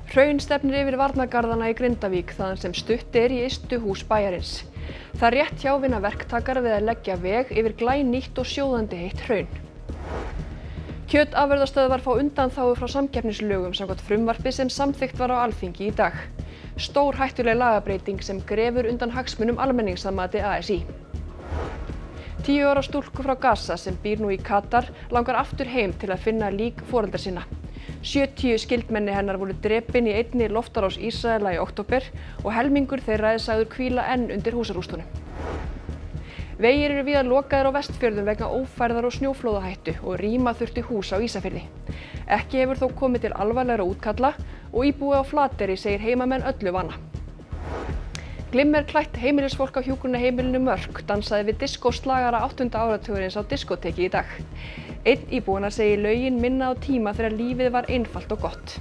Hraun stefnir yfir varnargarðana í Grindavík þaðan sem stutt í ystu hús bæjarins. Það rétt hjá vinna verktakar við að leggja veg yfir glænýtt og sjóðandi heitt hraun. Kjötafurðastöðvar fá undanþágu frá samkeppnislögum samkvæmt frumvarpi sem samþykkt var á Alþingi í dag. Stórhættuleg lagabreyting sem grefur undan hagsmunum almennings að mati ASÍ. 10 ára stúlku frá Gaza sem býr nú í Katar langar aftur heim til að finna lík foreldra sinna. 70 skyldmenni hennar voru drepin í einni loftárás Ísraela í október og helmingur þeirra er sagður hvíla enn undir húsarústunum. Vegir eru víða lokaðir á Vestfjörðum vegna ófærðar og snjóflóðahættu og rýma þurfti hús á Ísafirði. Ekki hefur þó komið til alvarlegra útkalla og íbúi á Flateyri segir heimamenn öllu vana. Glimmerklætt heimilisfólk á hjúkrunarheimilinu Mörk dansaði við diskóslagara 8. áratugurins á diskóteki í dag. Einn íbúanna segir lögin minna á tíma þegar lífið var einfalt og gott.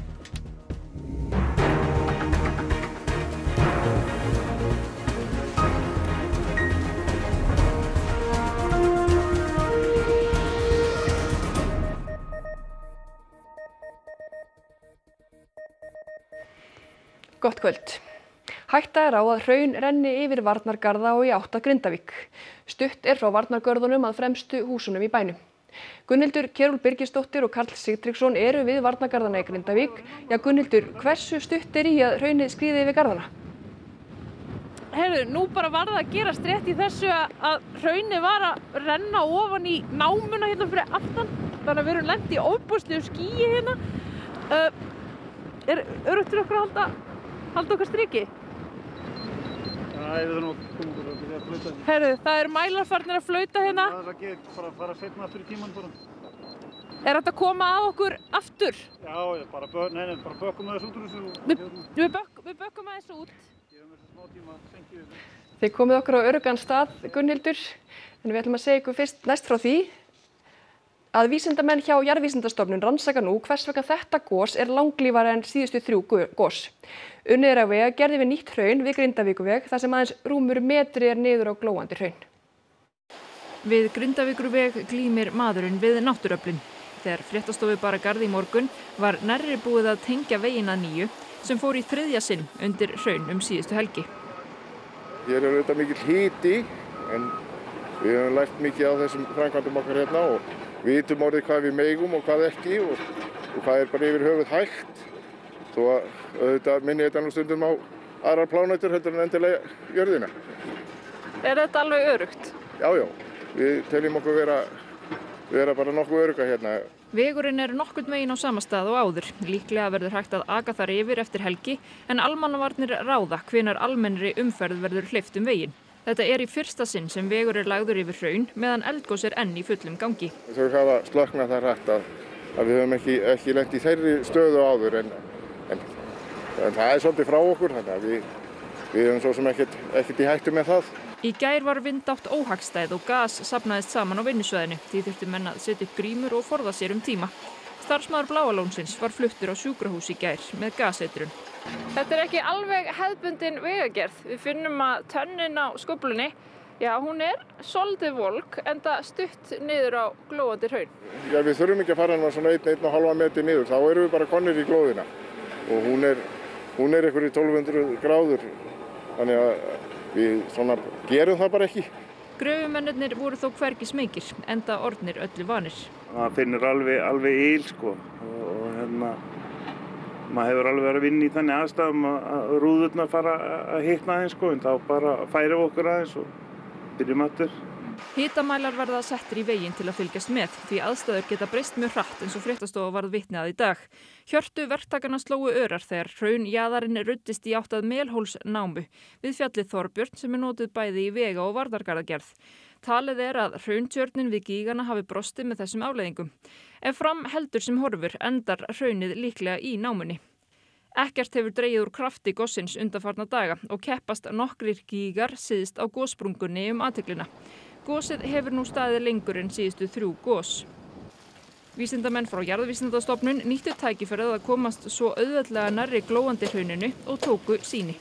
Gott kvöld. Hætta er á að hraun renni yfir varnargarða og í átt að Grindavík. Stutt er frá varnargörðunum að fremstu húsunum í bænum. Gunnhildur Kjerúl Birgisdóttir og Karl Sigtryggsson eru við varnargarðana í Grindavík. Já, Gunnhildur, hversu stutt er í að hraunið skríði yfir garðana? Heyrðu, nú bara var það að gerast rétt í þessu að hraunið var að renna ofan í námuna hérna fyrir aftan. Þannig að við erum lent í ofboðslegu skýi hérna. Er öruggt fyrir okkur að halda okkar striki? Nei, við þurfum að koma okkur að flauta. Heyrðu, það eru mælar farnir að flauta hérna. Það er ekki bara að fara seinna aftur í tímann bara. Er þetta að koma að okkur aftur? Já, bara bökkum aðeins út úr þessu. Við bökkum aðeins út. Gefum þessu smá tíma að senkja þessu. Þið komið okkur á öruggan stað, Gunnhildur, en við ætlum að segja ykkur fyrst næst frá því að vísindamenn hjá Jarðvísindastofnun rannsaka nú hvers vegna þetta gos er langlífara en síðustu 3 gos. Unnið er á vegagerð við nýtt hraun við Grindavíkurveg þar sem aðeins rúmur metri er niður á glóandi hraun. Við Grindavíkurveg glímir maðurinn við náttúruöflin. Þegar fréttastofu bara garð í morgun var nærri búið að tengja veginn að nýju sem fór í 3. sinn undir hraun síðustu helgi. Hér er auðvitað mikill hiti en við höfum lært mikið á þessum framkvæmdum okkar hérna og við vitum orðið hvað við megum og hvað ekki og hvað er bara yfir höfuð hægt. Þó að auðvitað minni þetta nú stundum á aðrar plánetur heldur en endilega jörðina. Er þetta alveg öruggt? Já, við teljum okkur vera bara nokkuð örugga hérna. Vegurinn er nokkurn veginn á sama stað og áður. Líklega verður hægt að aka þar yfir eftir helgi en almannavarnir ráða hvenær almennri umferð verður hleypt veginn. Þetta er í 1. sinn sem vegur er lagður yfir hraun meðan eldgos er enn í fullum gangi. Þau hafa slokknað það hratt að við höfum ekki lent í þeirri stöðu áður en það er svolítið frá okkur, þannig að við höfum svo sem ekkert í hættu með það. Í gær var vindátt óhagstæð og gas safnaðist saman á vinnusvæðinu. Því þurftu menn að setja upp grímur og forða sér tíma. Starfsmaður Bláa lónsins var fluttur á sjúkrahús í gær með gaseitrun. Þetta er ekki alveg hefðbundin vegagerð. Við finnum að tönnin á skóflunni, já, hún er svolítið volg enda stutt niður á glóandi hraun. Já, við þurfum ekki að fara hann svona 1,5 metri niður, þá erum við bara komnir í glóðina. Og hún er einhver í 1200 gráður, þannig að við svona gerum það bara ekki. Gröfumennirnir voru þó hvergi smeykir, enda orðnir öllu vanir. Það finnur alveg yl, sko. Og maður hefur alveg verið að vinna í þannig aðstæðum að rúðurnar fara að hitna aðeins, sko, en þá bara færum við okkur aðeins og byrjum aftur. Hitamælar verða settir í veginn til að fylgjast með því aðstæður geta breyst mjög hratt eins og fréttastofa varð vitni að í dag. Hjörtu verktakanna slógu örar þegar hraunjaðarinn ruddist í átt að Melhólsnámu við fjallið Þorbjörn sem er notuð bæði í vega- og varnargarðagerð. Talið er að hrauntjörnin við gígana hafi brostið með þessum afleiðingum. Ef fram heldur sem horfur endar hraunið líklega í námunni. Ekkert hefur dregið úr krafti gossins undanfarna daga og keppast nokkrir gígar syðst á gossprungunni athyglina. Gosið hefur nú staðið lengur en síðustu 3 gos. Vísindamenn frá Jarðvísindastofnun nýttu tækifærið að komast svo auðveldlega nærri glóandi hrauninu og tóku sýni.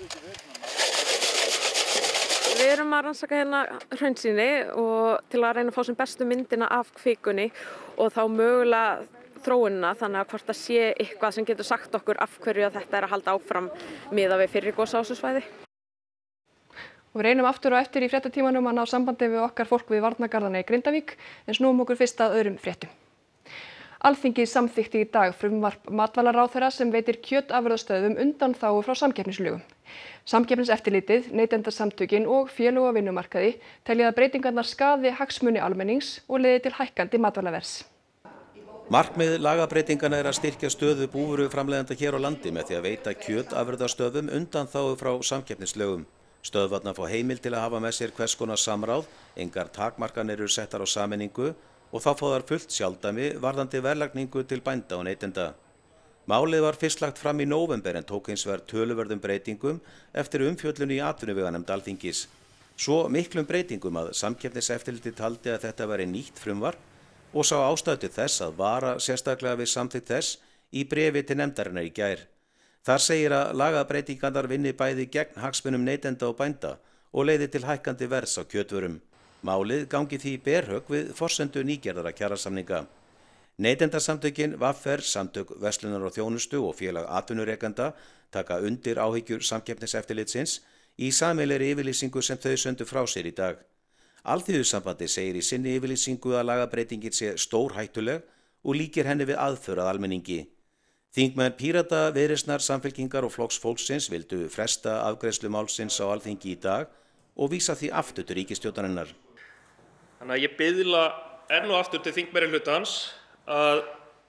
Við erum að rannsaka hérna hraunsýni og til að reyna að fá sem bestu myndina af kvikunni og þá mögulega þróunina, þannig að hvort það sé eitthvað sem getur sagt okkur af hverju að þetta að halda áfram miðað við fyrri gos á þessu svæði. Og við reynum aftur og eftir í fréttatímanum að ná sambandi við okkar fólk við varnargarðana í Grindavík, en snúum okkur fyrst að öðrum fréttum. Alþingi samþykkti í dag frumvarp matvælaráðherra sem veitir kjötafurðastöðvum undanþágu frá samkeppnislögum. Samkeppniseftirlitið, Neytendasamtökin og félög á vinnumarkaði telja að breytingarnar skaði hagsmuni almennings og leiði til hækkandi matvælaverðs. Markmið lagabreytingana að styrkja stöðu búvöruframleiðenda hér á landi með því að veita kjötafurðastöðvum undanþágu frá samkeppnislögum. Stöðvarnar fá heimild til að hafa með sér hvers konar samráð, engar takmarkanir eru settar á sameiningu og þá fá þær fullt sjálfdæmi varðandi verðlagningu til bænda og neytenda. Málið var fyrst lagt fram í nóvember en tók hins vegar töluverðum breytingum eftir umfjöllun í atvinnuveganefnd Alþingis. Svo miklum breytingum að Samkeppniseftirlitið taldi að þetta væri nýtt frumvarp og sá ástæðu til þess að vara sérstaklega við samþykkt þess í bréfi til nefndarinnar í gær. Þar segir að lagabreytingarnar vinni bæði gegn hagsmunum neytenda og bænda og leiði til hækkandi verðs á kjötvörum. Málið gangi því í berhögg við forsendu nýgerðara kjarasamninga. Neytendasamtökin, VR, Samtök verslunar og þjónustu og félag atvinnurekenda taka undir áhyggjur Samkeppniseftirlitsins í sameiginlegri yfirlýsingu sem þau sendu frá sér í dag. Alþýðusambandið segir í sinni yfirlýsingu að lagabreytingin sé stórhættuleg og líkir henni við aðför að almenningi. Þingmenn Pírata, Viðreisnar, Samfylkingar og Flokks fólksins vildu fresta afgreiðslu málsins á Alþingi í dag og vísa því aftur til ríkisstjórnarinnar. Þannig að ég biðla enn og aftur til þingmeirihlutans að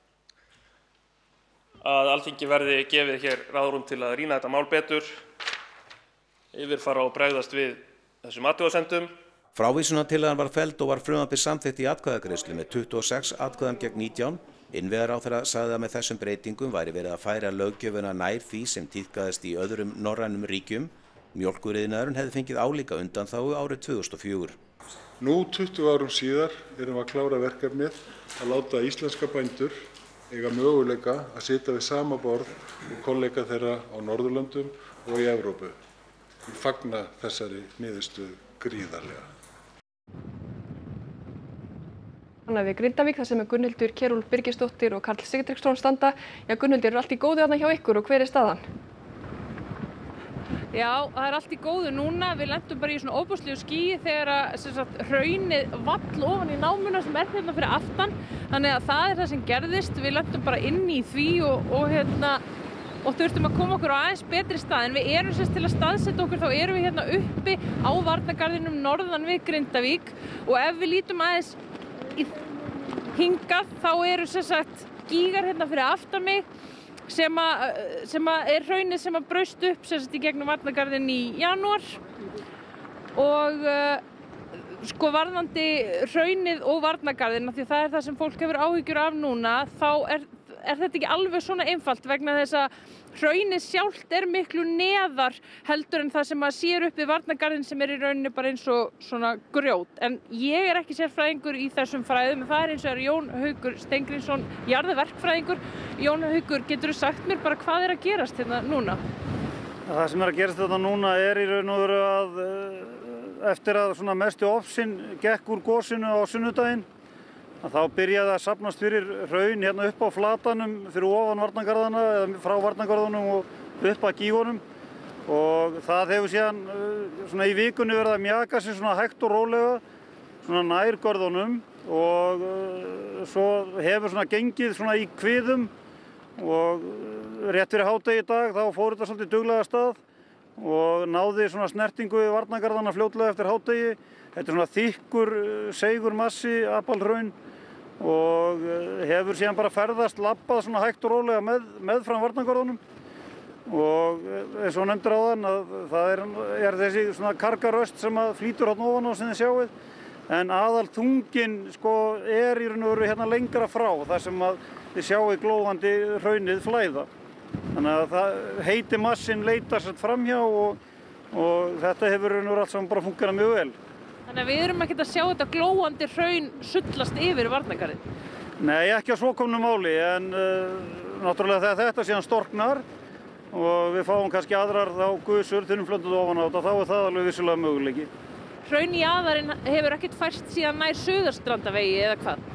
Alþingi verði gefið hér ráðrúm til að rýna þetta mál betur, yfirfara og bregðast við þessum athugasemdum. Frávísunartillagan var felld og var frumvarpið samþykkt í atkvæðagreiðslu með 26 atkvæðum gegn 19. Innviðaráðherra sagði að með þessum breytingum væri verið að færa löggjöfina nær því sem tíðkaðist í öðrum norrænum ríkjum. Mjólkuriðnaðurinn hefði fengið álíka undanþágu árið 2004. Nú 20 árum síðar erum við að klára verkefnið að láta íslenska bændur eiga möguleika að sitja við sama borð og kollega þeirra á Norðurlöndum og í Evrópu. Við fagna þessari niðurstöðu gríðarlega. Þannig við Grindavík, þar sem Gunnhildur Kjerúl Birgisdóttir og Karl Sigtryggsson standa. Já, Gunnhildur, allt í góðu þarna hjá ykkur og hver staðan? Já, það allt í góðu núna. Við lentum bara í svona óbúslegu skýi þegar að hraunið vall ofan í námuna sem hérna fyrir aftan. Þannig að það það sem gerðist. Við lentum bara inn í því og þurftum að koma okkur á aðeins betri stað. En við erum til að staðsetja okkur, þá erum við hérna uppi á varnargarðinum norðan við Grindavík og ef við lítum aðeins hingað þá eru gígar hérna fyrir aftan mig sem er hraunið sem braust upp í gegnum varnargarðin í janúar og varðandi hraunið og varnargarðin, því það er það sem fólk hefur áhyggjur af núna, þá er þetta ekki alveg svona einfalt vegna þess að hraunið sjálft er miklu neðar heldur en það sem maður sér upp við varnargarðin sem er í rauninni bara eins og svona grjót. En ég er ekki sérfræðingur í þessum fræðum, en það er eins og Jón Haukur Steingrímsson, jarðaverkfræðingur. Jón Haukur, geturðu sagt mér bara hvað er að gerast hérna núna? Það sem er að gerast hérna núna er í raun og veru að eftir að svona mestu ofsinn gekk úr gosinu á sunnudaginn, þá byrjaði að safnast fyrir hraun hérna upp á flatanum fyrir ofan varnargarðana eða frá varnargarðunum og upp að gígunum og það hefur síðan svona í vikunni verið að mjaka sig svona hægt og rólega svona nær görðunum og svo hefur svona gengið svona í kviðum og rétt fyrir hádegi í dag þá fór þetta svolítið duglega af stað og náði svona snertingu við varnargarðana fljótlega eftir hádegi. Þetta er svona þykkur seigur massi apalhraun og hefur síðan bara ferðast labbað svona hægt og rólega meðfram varnargarðunum og eins og nefndir áðan að það er þessi svona kargaröst sem að flýtur hérna ofan á sem þið sjáið en aðal þungin er í raun og veru hérna lengra frá þar sem að þið sjáið glóðandi hraunið flæða. Þannig að það heiti massin leitar sér framhjá og þetta hefur raun og veru allt saman bara fungerað mjög vel. Þannig að við erum ekkert að sjá þetta glóandi hraun sullast yfir varnargarðinn? Nei, ekki á svo komnu máli, en náttúrulega þegar þetta síðan storknar og við fáum kannski aðrar þá gusur, þunnflöndut ofan á þetta, þá er það alveg vissulega möguleiki. Hraunjaðarinn hefur ekkert færst síðan nær Suðurstrandarvegi eða hvað?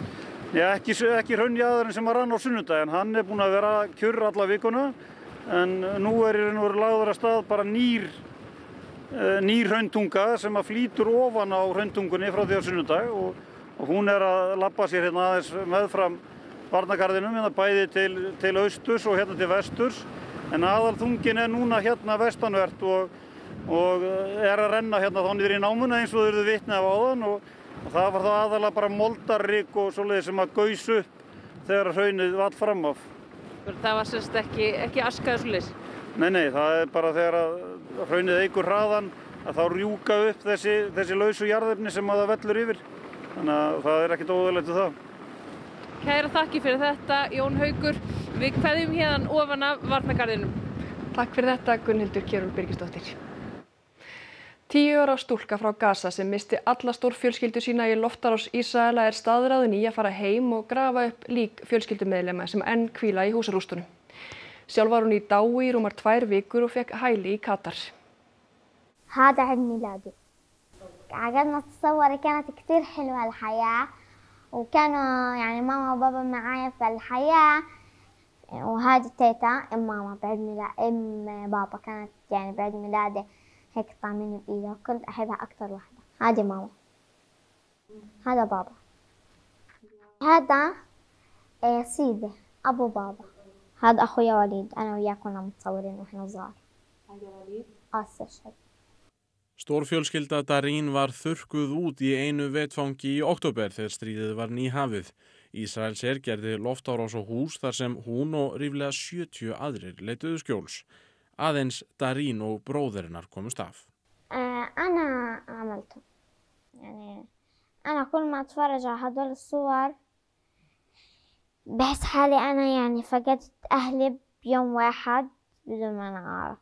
Já, ekki hraunjaðarinn sem rann á sunnudaginn, hann búinn að vera kjurr alla vikuna en nú í raun og veru lagður af stað bara ný hrauntunga sem að flýtur ofan á hrauntungunni frá því á sunnudag og hún að labba sér hérna aðeins meðfram varnargarðinum, hérna bæði til austurs og hérna til vesturs en aðalþungin núna hérna vestanvert og að renna hérna þá niður í námuna eins og þau eruð vitni af áðan og það var þá aðalega bara moldarrygg og svoleiðis sem að gaus upp þegar hraunið vall fram af. Það var semst ekki aska eða svoleiðis? Nei, það bara þegar að hraunið eykur hraðan að þá rjúka upp þessi lausu jarðefni sem að það vellur yfir. Þannig að það ekkert óðurlegt við það. Kæra þakki fyrir þetta, Jón Haukur. Við kveðjum hérna ofan af varnargarðinum. Takk fyrir þetta, Gunnhildur Kjerúl Birgisdóttir. 10 ára stúlka frá Gaza sem missti alla stórfjölskyldu sína í loftárás Ísraela staðráðin í að fara heim og grafa upp lík fjölskyldumeðlima sem enn hvíla í húsarústunum. Sjálf var hún í dái í rúmar 2 vikur og fekk hæli í Katar. هذا عيد ميلادي. عجبنا التصور كانت كتير حلوة الحياة وكانوا يعني ماما وبابا معايا في الحياة وهذه تيتا ماما بعيد ميلاد بابا كانت يعني بعيد ميلادي هيك طعميني بإيدها وكنت أحبها أكتر واحدة. هذه ماما. هذا بابا. هذا سيدي أبو بابا. هذا أخويا وليد أنا وياه كنا متصورين وإحنا صغار. هذا وليد؟ استشهد. Stórfjölskylda Darín var þurrkuð út í einu vetfangi í október þegar stríðið var nýhafið. Ísraelsher gerði loftárás á hús þar sem hún og ríflega 70 aðrir leituðu skjóls. Aðeins Darín og bróðurinnar komust af. أنا عملته. يعني أنا كل ما أتفرج على هدول الصور بحس حالي أنا يعني فقدت أهلي بيوم واحد بدون ما أنا أعرف.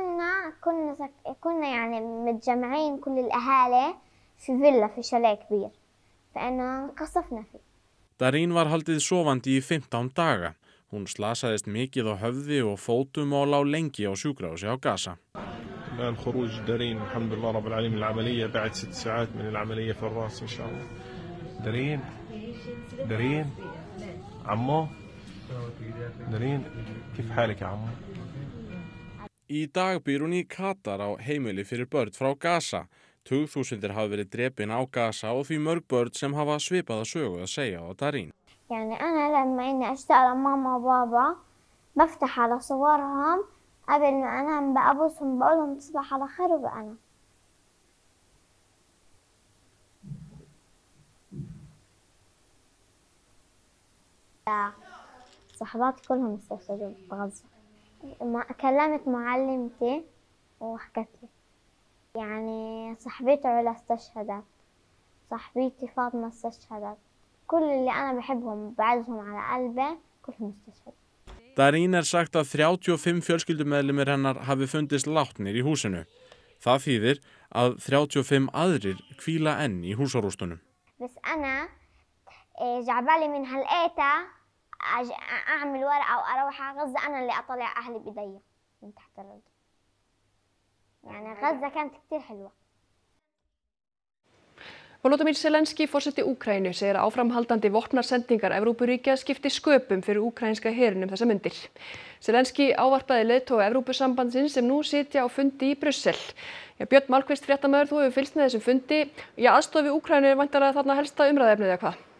كنا يعني متجمعين كل الأهالي في فيلا في شاليه كبير فإنه قصفنا فيه. Darín var haldið sofandi í 15 daga. Hún slasaðist mikið á höfði og fótum og lá lengi á sjúkrahúsi á Gaza. الآن خروج دارين الحمد لله رب العالمين العملية بعد 6 ساعات من العملية في الرأس إن شاء الله. دارين عمو دارين كيف حالك يا عمو؟ Í dag býr hún í Katar á heimili fyrir börn frá Gaza. Tugþúsundir hafa verið drepin á Gaza og því mörg börn sem hafa svipaða sögu að segja á Darín. يعني أنا لما إني أشتاق لماما وبابا بفتح على صورهم قبل ما أنام بأبوسهم بقولهم تصبح على خير وبأنا. صحباتي كلهم استشهدوا بغزة. كلمت معلمتي وحكت لي يعني صاحبتي علا استشهدت صاحبتي فاطمة استشهدت كل اللي أنا بحبهم بعزهم على قلبي كلهم استشهدوا. Darín sagt að 35 fjölskyldumeðlimir hennar hafi fundist látnir í húsinu. Það þýðir að 35 aðrir hvíla enn í húsarústunum. بس أنا جعبالي من هالقيتة أعمل ورقة وأروح على غزة أنا اللي أطلع أهلي بيدي من تحت الرد. يعني غزة كانت كتير حلوة. Volodymyr Zelenský, forseti Úkraínu, segir að áframhaldandi vopnasendingar Evrópuríkja skipti sköpum fyrir úkraínska herinn þessa mundir. Zelenský ávarpaði leiðtoga Evrópusambandsins sem nú sitja á fundi í Brussel. Björn Malmquist, fréttamaður, þú hefur fylgst með þessum fundi. Aðstoð við Úkraínu væntanlega þarna helsta umræðuefnið eða hvað?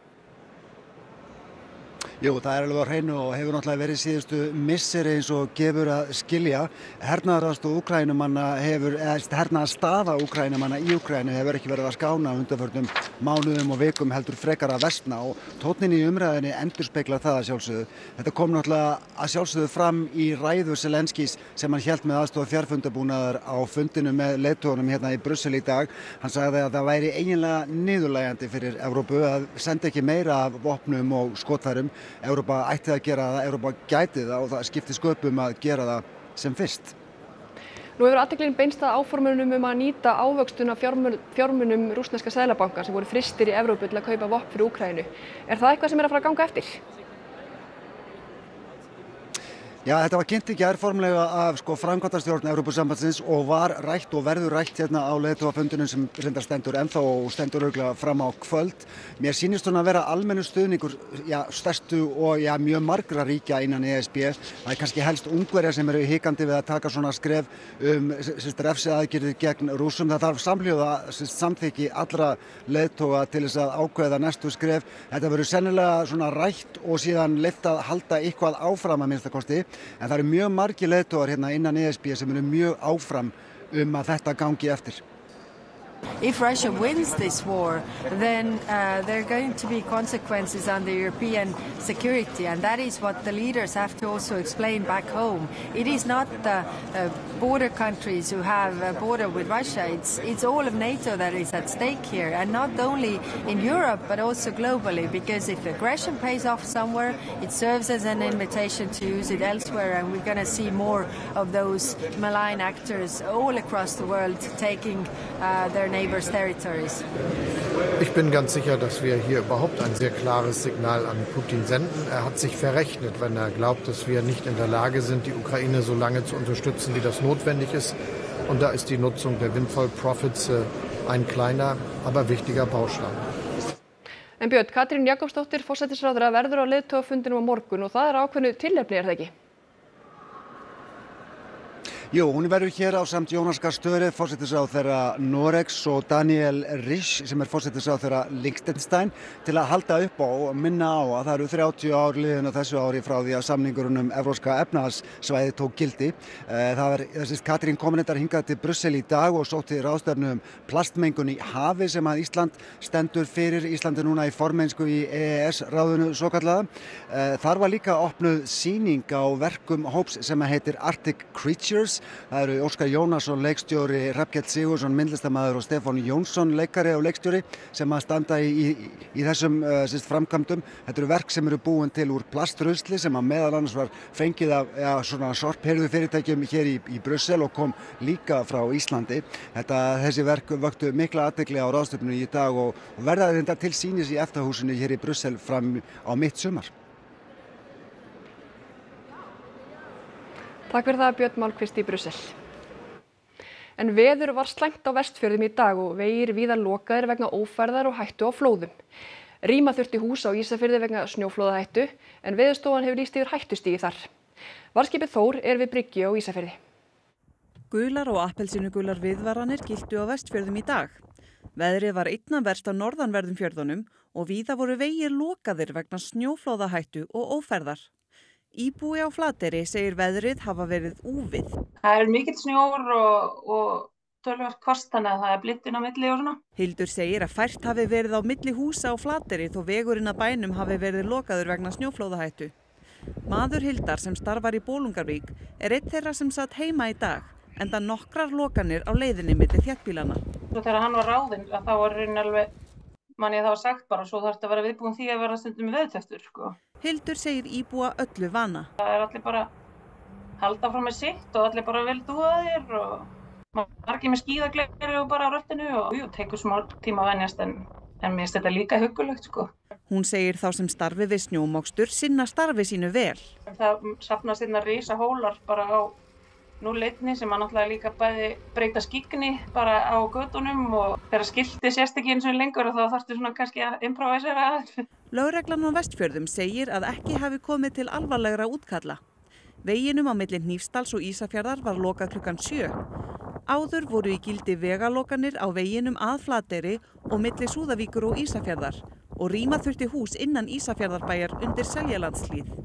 Jú, það alveg á hreinu og hefur náttúrulega verið síðustu misseri eins og gefur að skilja. Hernaðaraðstoð Úkraínumanna hernaðarstaða Úkraínumanna í Úkraínu hefur ekki verið að skána undanförnum mánuðum og vikum heldur frekar að versna og tónninn í umræðinni endurspeglar það að sjálfsögðu. Þetta kom náttúrulega að sjálfsögðu fram í ræðu Zelenskís sem hann hélt með aðstoð fjarfundabúnaðar á fundinu með leiðtogunum hérna í Brussel í dag. Hann sagði að það væri eiginlega niðurlægjandi fyrir Evrópu að senda ekki meira af vopnum og skotfærum. Evrópa ætti að gera það, Evrópa gæti það og það skipti sköpum að gera það sem fyrst. Nú hefur athyglin beinst að áformunum að nýta ávöxtun af fjármunum rússneska seðlabanka sem voru frystir í Evrópu til að kaupa vopn fyrir Úkraínu. Er það eitthvað sem að fara að ganga eftir? Já, þetta var kynnt í gær formlega af framkvæmdastjórn Evrópusambandsins og var rætt og verður rætt hérna á leiðtogafundinum sem reyndar stendur ennþá og stendur örugglega fram á kvöld. Mér sýnist hún að vera almennur stuðningur stærstu og mjög margra ríkja innan ESB. Það er kannski helst Ungverjar sem eru hikandi við að taka svona skref refsiaðgerðir gegn Rússum. Það þarf samhljóða samþykki allra leiðtoga til þess að ákveða næstu skref. Þetta verður sennilega svona rætt og síðan leyft að halda eitthvað áfram að minnsta kosti. En það eru mjög margir leiðtogar hérna innan ESB sem eru mjög áfram að þetta gangi eftir. If Russia wins this war, then there are going to be consequences on the European security, and that is what the leaders have to also explain back home. It is not the border countries who have a border with Russia, it's all of NATO that is at stake here, and not only in Europe but also globally, because if aggression pays off somewhere, it serves as an invitation to use it elsewhere, and we're going to see more of those malign actors all across the world taking their neighbors' territories. Ich bin ganz sicher, dass wir hier überhaupt ein sehr klares Signal an Putin senden. Er hat sich verrechnet, wenn er glaubt, dass wir nicht in der Lage sind, die Ukraine so lange zu unterstützen, wie das notwendig ist. Und da ist die Nutzung der Windfall Profits ein kleiner, aber wichtiger Baustein. En Björn, Katrín Jakobsdóttir, forsætisráðherra, verður á leiðtogafundinum á morgun og það er ákveðnu tilefni, er það ekki? Jú, hún verður hér ásamt Jonas Gahr Støre, forsætisráðherra Noregs og Daniel Risch sem forsætisráðherra Liechtenstein til að halda upp á og minna á að það eru 30 ár liðin á þessu ári frá því að samningurinn Evrópska efnahagssvæðið tók gildi. Katrín kom hingað til Brussel í dag og sótti ráðstefnu plastmengun í hafi sem að Ísland stendur fyrir. Ísland er núna í formennsku í EES-ráðinu svokallaða. Þar var líka opnuð sýning á verkum hóps sem heitir Arctic Creatures. Það eru Óskar Jónasson, leikstjóri, Hrafnkell Sigurðsson, myndlistarmaður og Stefán Jónsson, leikari og leikstjóri sem að standa í þessum framkvæmdum. Þetta eru verk sem eru búin til úr plastrusli sem að meðal annars var fengið af svona sorphirðu fyrirtækjum hér í Brussel og kom líka frá Íslandi. Þessi verk vöktu mikla athygli á ráðstefnunni í dag og verða þetta til sýnis í EFTA-húsinu hér í Brussel fram á mitt sumar. Takk fyrir það, Björn Málkvist í Brussel. En veður var slæmt á Vestfjörðum í dag og vegir víða lokaðir vegna ófærðar og hættu á flóðum. Rýma þurfti hús á Ísafirði vegna snjóflóðahættu en Veðurstofan hefur lýst yfir hættustigi þar. Varðskipið Þór er við bryggju á Ísafirði. Gular og appelsínugular viðvaranir giltu á Vestfjörðum í dag. Veðrið var einna verst á norðanverðum fjörðunum og víða voru vegir lokaðir vegna snjóflóðahættu og ófærðar. Íbúi á Flateyri segir veðrið hafa verið úfið. Það er mikill snjór og töluvert hvasst þannig að það er blindin á milli og svona. Hildur segir að fært hafi verið á milli húsa á Flateyri þó vegurinn að bænum hafi verið lokaður vegna snjóflóðahættu. Maður Hildar sem starfar í Bolungarvík er einn þeirra sem satt heima í dag, enda nokkrar lokanir á leiðinni milli þéttbílana. Svo þegar hann var ráðinn að þá var raunin alveg manni það var sagt bara svo þarf þetta að vera viðbúin því að vera stundum með veðurteftur sko. Hildur segir íbúa öllu vana. Það er allir bara halda fram með sitt og allir bara vel dúðaðir og margir með skíðagleri og bara á röttinu og tekur smá tíma að venjast en mér finnst þetta líka huggulegt sko. Hún segir þá sem starfi við snjómokstur sinna starfi sínu vel. Það safnast hérna risa hólar bara á núleitni sem að náttúrulega líka bæði breyta skíkni bara á götunum og þegar skilti sést ekki eins og lengur og þá þarftu svona kannski að improvisera aðeins. Lögreglan á Vestfjörðum segir að ekki hafi komið til alvarlegra útkalla. Veginum á milli Hnífsdals og Ísafjarðar var lokað klukkan 7. Áður voru í gildi vegalokanir á veginum að Flateyri og milli Súðavíkur og Ísafjarðar og rýma þurfti hús innan Ísafjarðarbæjar undir Seljalandshlíð.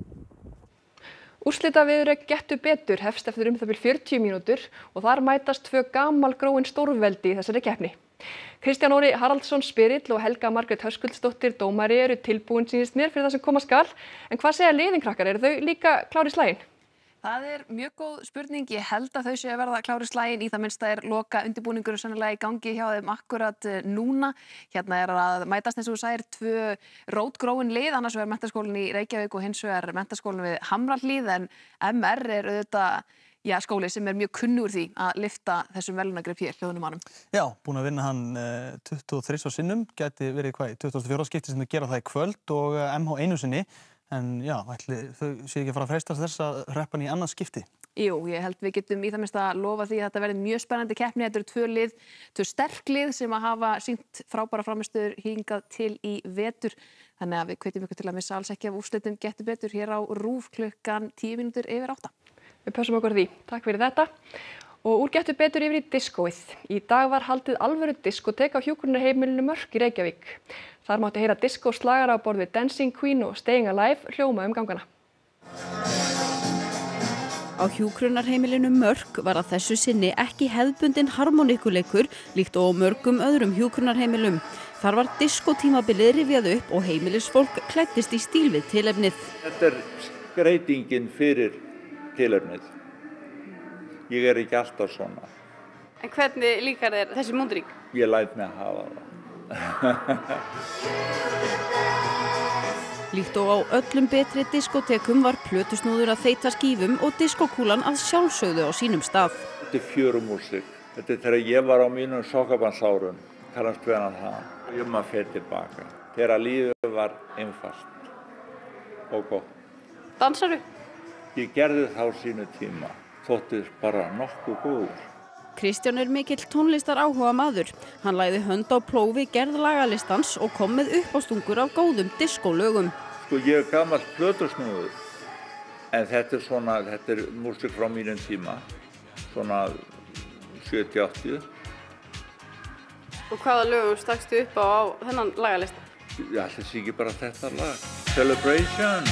Úrslitaveður Gettu betur hefst eftir það bil 40 mínútur og þar mætast tvö gamalgróin stórveldi í þessari keppni. Kristján Óri Haraldsson spyrill og Helga Margrét Höskuldsdóttir dómari eru tilbúin sýnist mér fyrir það sem koma skal. En hvað segja liðin krakkar? Eru þau líka klár í slaginn? Það er mjög góð spurning. Ég held að þau séu að verða klári slaginn. Í það minnsta er loka undirbúningur sennilega í gangi hjá þeim akkurat núna. Hérna er að mætast eins og þú sagðir tvö rótgróin lið, annars vegar Menntaskólinn í Reykjavík og hins vegar Menntaskólinn við Hamrahlíð, en MR er auðvitað skóli sem er mjög kunnur því að lyfta þessum verðlaunagrip hér hljóðnum mannum. Já, búin að vinna hann 23 sinnum, gæti verið í 24. skipti sem þau gera það í kvöld og MH einu sinni. En já, ætli þau séu ekki að fara að freistast þess að hreppa hann í annað skipti? Jú, ég held við getum í það minnst að lofa því að þetta verði mjög spennandi keppni. Þetta eru tvö sterk lið sem að hafa sýnt frábæra frammistöður hingað til í vetur. Þannig að við hvetjum ykkur til að missa alls ekki af úrslitum Gettu betur hér á RÚV klukkan 8:10. Við pössum okkur því. Takk fyrir þetta. Og úr Gettu betur yfir í diskóið. Í dag var haldið alvöru diskótek á hjúkrunarheimilinu Mörk í Reykjavík. Þar mátti heyra diskóslagara á borð við Dancing Queen og Staying Alive hljóma gangana. Á hjúkrunarheimilinu Mörk var að þessu sinni ekki hefðbundin harmoníkuleikur líkt og mörgum öðrum hjúkrunarheimilum. Þar var diskótímabilið rifjað upp og heimilisfólk klæddist í stíl við tilefnið. Þetta skreytingin fyrir tilefnið. Ég ekki alltaf svona. En hvernig líkar þér þessi múndring? Ég læt mig að hafa það. Líkt og á öllum betri diskótekum var plötusnúður að þeyta skífum og diskókúlan að sjálfsögðu á sínum stað. Þetta fjörumúsík. Þetta þegar ég var á mínum sokkabandsárum. Kannast hvenær það. Ég maður fer tilbaka. Þegar lífið var einfalt og gott. Dansaru? Ég gerði það á sínu tíma. Þóttist bara nokkuð góður. Kristján mikill tónlistar áhuga maður. Hann lagði hönd á plófi gerð lagalistans og kom með uppástungur af góðum diskólögum. Sko ég gamall plötusnúður, en þetta er músík frá mínum tíma, svona 70-80. Og hvaða lögum stakstu upp á þennan lagalista? Já, þetta sé ekki bara þetta lag. Celebration.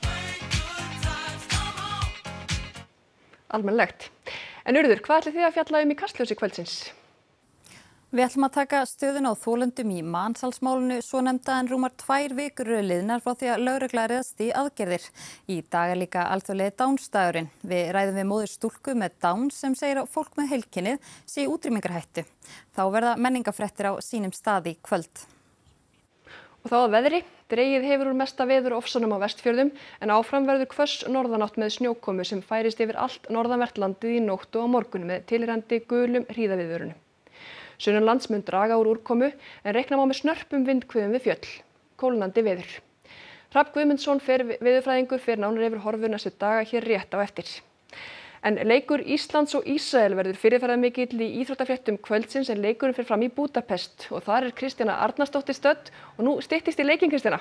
Almennilegt. En Urður, hvað ætlið þið að fjalla í Kastljósi kvöldsins? Við ætlum að taka stöðuna á þolendum í mansalsmálinu svonefnda en rúmar 2 vikur eru liðnar frá því að lögregla réðst í aðgerðir. Í dag er líka alþjóðlegi Downs-dagurinn. Við ræðum við móður stúlku með Downs sem segir að fólk með heilkennið sé í útrýmingarhættu. Þá verða menningafréttir á sínum stað í kvöld. Og þá að veðri. Dregið hefur úr mesta veðurofsanum á Vestfjörðum en áfram verður hvöss norðanátt með snjókomu sem færist yfir allt norðanvert landið í nótt og á morgun með tilheyrandi gulum hríðaviðvörunum. Sunnanlands mun draga úr úrkomu en reikna má með snörpum vindhviðum við fjöll. Kólnandi veður. Hrafn Guðmundsson veðurfræðingur fer nánar yfir horfur næstu daga hér rétt á eftir. En leikur Íslands og Ísrael verður fyrirferðarmikill í íþróttafréttum kvöldsins en leikurinn fer fram í Búdapest og þar er Kristjana Arnarsdóttir stödd og nú styttist í leikinn, Kristjana.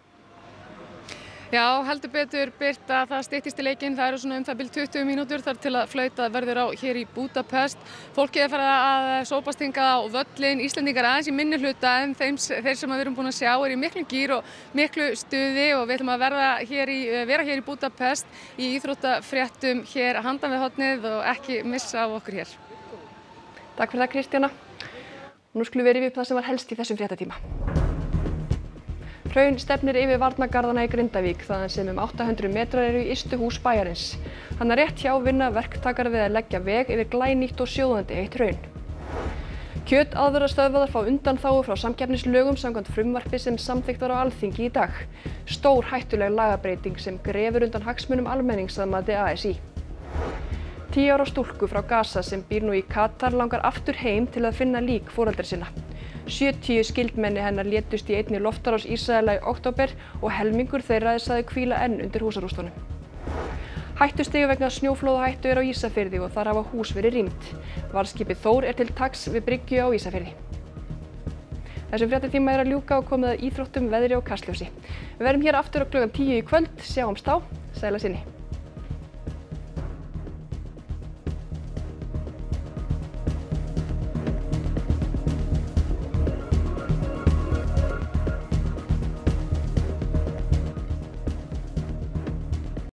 Já, heldur betur Birta, það styttist í leikinn, það eru svona það bil 20 mínútur þar til að flauta verður á hér í Búdapest. Fólkið er farið að sópast hingað á völlinn, Íslendingar aðeins í minni hluta en þeir sem við erum búin að sjá er í miklum gír og miklu stuði og við ætlum að vera hér í Búdapest í íþróttafréttum hér handan við hornið og ekki missa af okkur hér. Takk fyrir það, Kristjana. Nú skulum við rifja upp það sem var helst í þessum fréttatíma. Hraun stefnir yfir varnargarðana í Grindavík þaðan sem 800 metrar eru í ystu hús bæjarins. Hann rétt hjá vinna verktakar við að leggja veg yfir glænýtt og sjóðandi heitt hraun. Kjötaðvörðastöðvar fá undanþágu frá samkeppnislögum samkvæmt frumvarpi sem samþykkt var á Alþingi í dag. Stór hættuleg lagabreyting sem grefur undan hagsmunum almennings að mati ASÍ. 10 ára stúlku frá Gaza sem býr nú í Katar langar aftur heim til að finna lík foreldra sinna. 70 skyldmenni hennar létust í einni loftárás Ísraela í október og helmingur þeirra er sagður hvíla enn undir húsarústunum. Hættustigi vegna snjóflóðahættu er á Ísafirði og þar hafa hús verið rýmd. Varðskipið Þór er til taks við bryggju á Ísafirði. Þessum fréttatíma er að ljúka og komið að íþróttum, veðri og Kastljósi. Við verðum hér aftur á klukkan 10 í kvöld. Sjáumst þá. Sæla sinni.